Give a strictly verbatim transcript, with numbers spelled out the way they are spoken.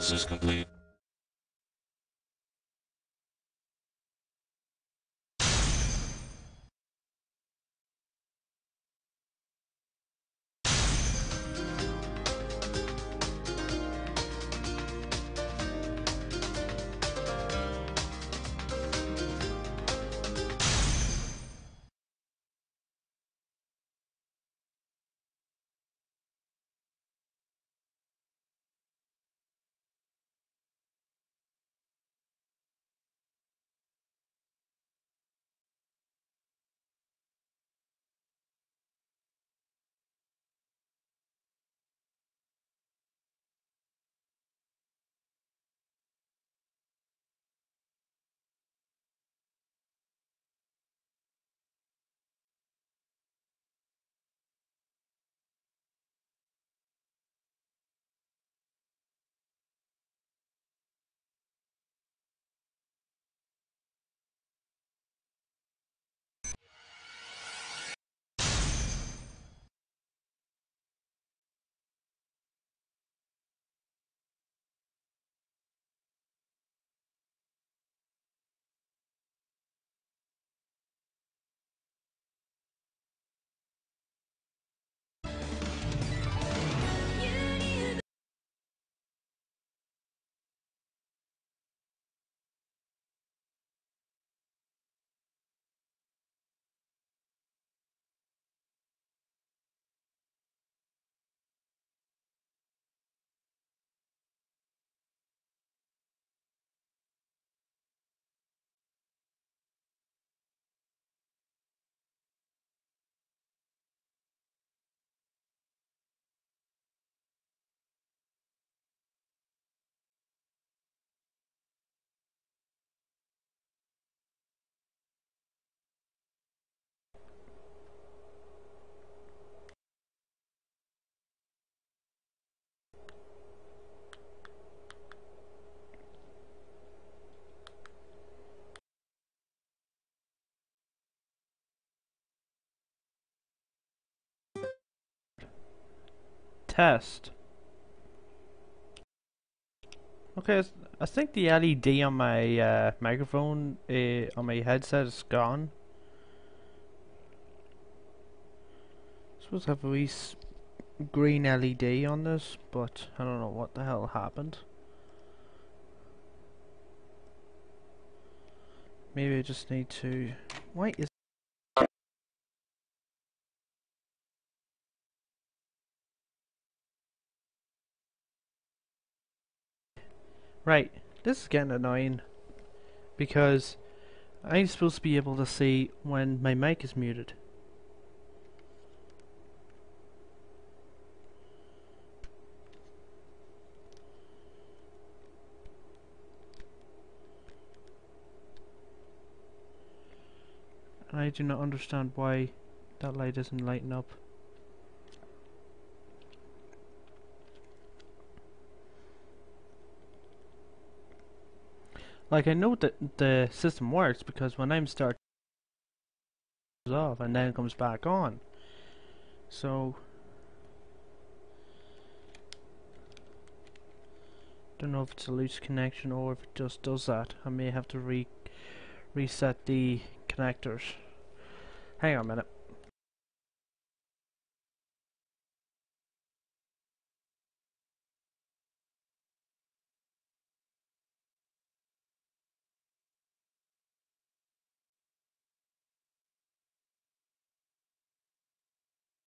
analysis complete. Test. Okay, I think the L E D on my uh, microphone, uh, on my headset is gone. Supposed to have a wee green L E D on this, but I don't know what the hell happened. Maybe I just need to... Why is... Right, this is getting annoying, because I'm supposed to be able to see when my mic is muted. And I do not understand why that light isn't lighting up. Like, I know that the system works because when I'm starting it goes off and then it comes back on. So don't know if it's a loose connection or if it just does that. I may have to re reset the connectors. Hang on a minute.